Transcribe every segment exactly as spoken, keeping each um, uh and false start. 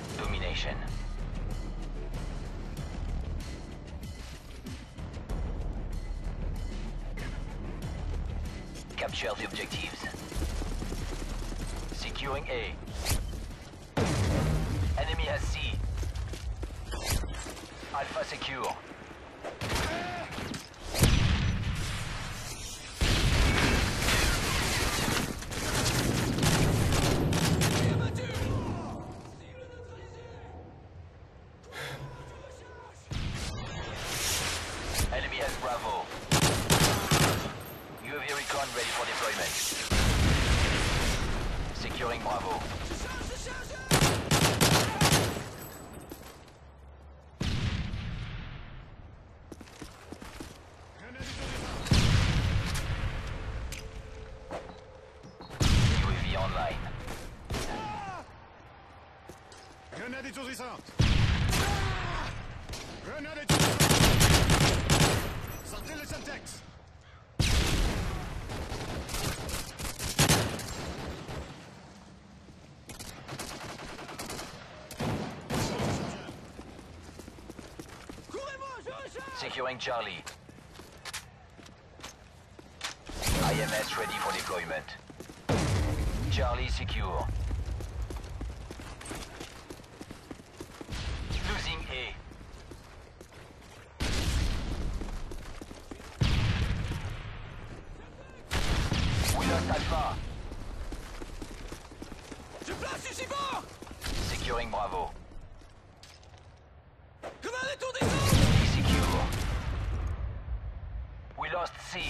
Domination. Capture the objectives. Securing A. Enemy has C. Alpha secure. Enemy has Bravo. U A V recon ready for deployment. Securing Bravo. U A V online. Grenade étourdissante! Grenade étourdissante! Sortez le Semtex! Securing Charlie. I M S ready for deployment. Charlie secure. Losing A. We lost Alpha. Je place ici fort! Securing Bravo. Grenade étourdissante! B secure. We lost C.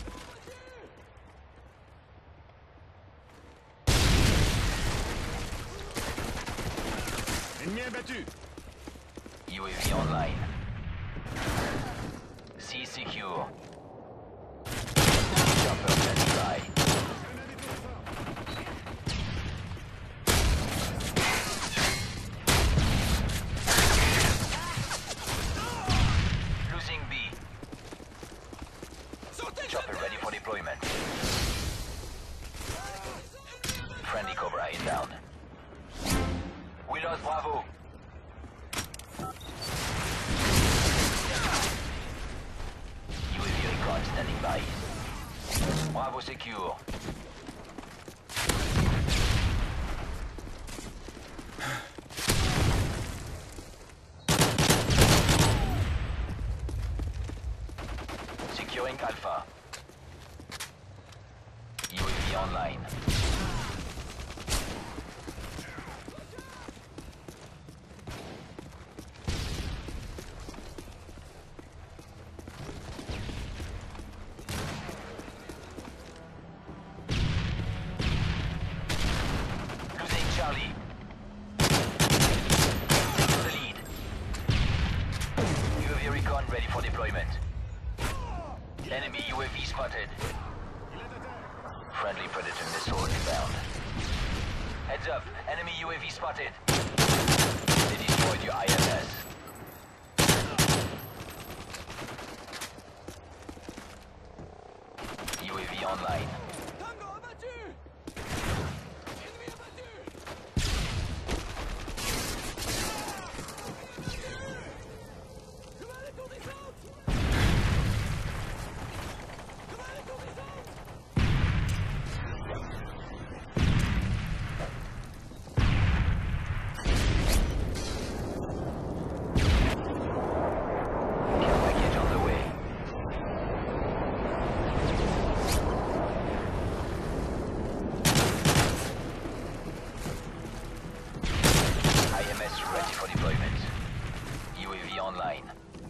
Ennemi abattu! U A V online. C secure. Chopper standing by. Grenade étourdissante! Losing B. Sortez Chopper ready for deployment. Friendly Cobra inbound. We lost Bravo. U A V recon standing by. Bravo secure. Securing Alpha. U A V online. Losing Charlie. The lead. U A V recon ready for deployment. Enemy U A V spotted. Friendly Predator missile inbound. Heads up, enemy U A V spotted. They destroyed your I M S. U A V online. Tango abattu! Ennemi abattu! Grenade étourdissante! Grenade étourdissante! Care package on the way. I M S ready for deployment. U A V online.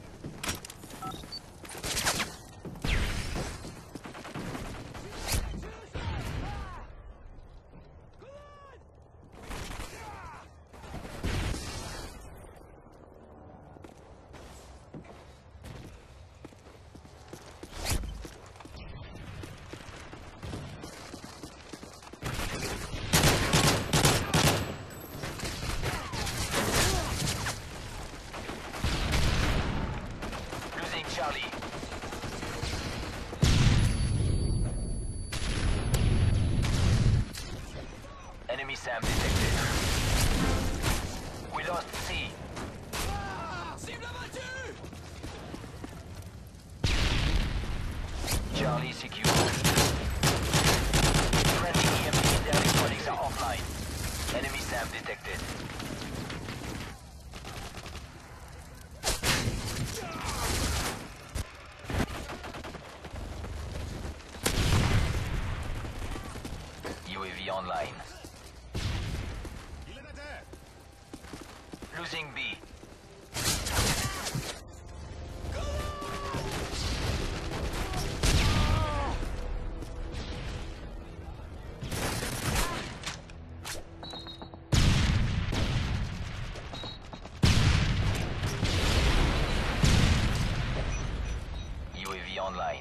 Losing Charlie. Enemy SAM detected. We lost Charlie secure. Friendly E M P and electronics are offline. Enemy SAM detected. U A V online. Il est à terre. Losing B. U A V online.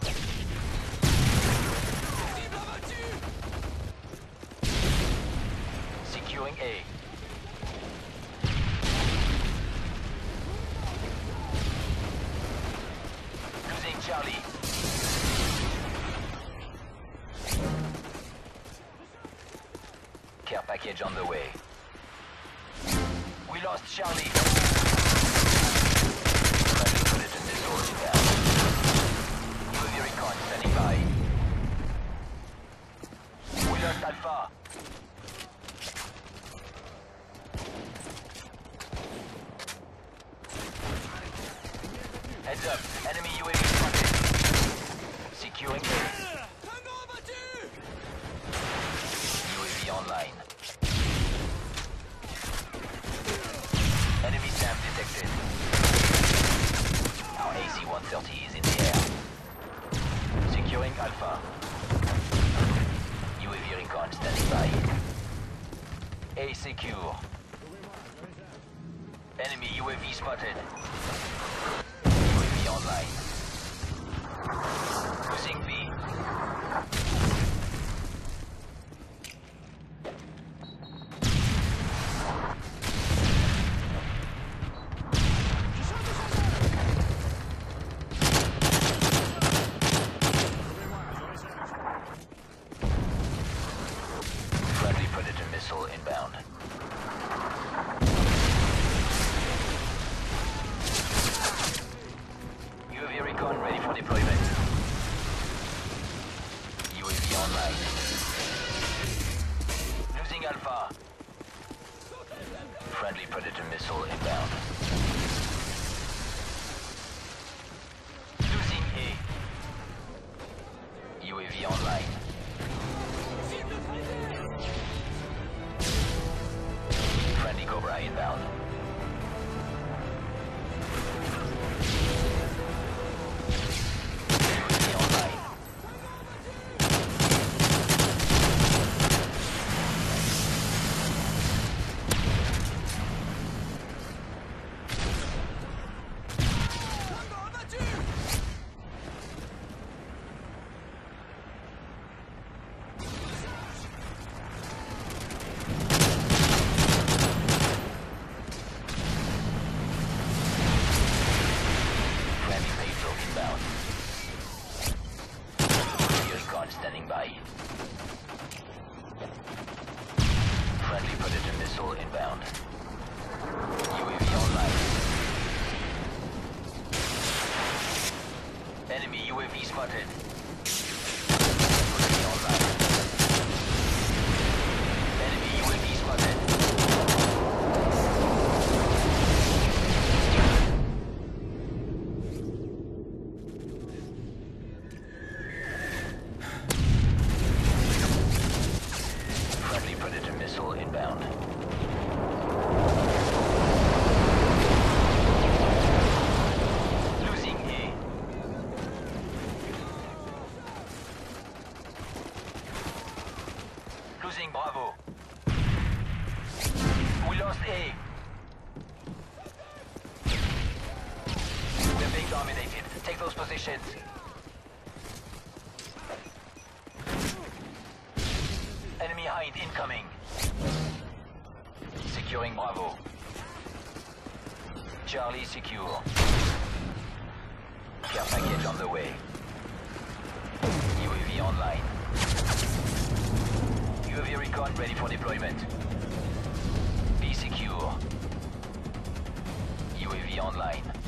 Cible abattue. Securing A. Losing Charlie. Care package on the way. We lost Charlie. Friendly Predator missile inbound. U A V recon standing by. We lost Alpha. Heads up, enemy U A V spotted. Securing A. Tango abattu. U A V online. Enemy SAM detected. Our A C one thirty is in the air. Securing Alpha. U A V recon standing by. A secure. Enemy U A V spotted. U A V online. Losing B. Friendly Predator missile inbound. U A V recon ready for deployment. U A V online. Losing Alpha. Friendly Predator missile inbound. Losing A. U A V online. Cible frappée. Friendly Cobra inbound. U A V online. Tango abattu. Friendly payload inbound. Recon standing by. Friendly Predator missile inbound. U A V online. Enemy U A V spotted. U A V online. Enemy U A V spotted. Friendly Predator missile inbound. Losing A. Losing Bravo. We lost A. We're being dominated. Take those positions. Enemy Hind incoming. Securing Bravo. Charlie secure. Care package on the way. U A V online. U A V recon ready for deployment. Be secure. U A V online.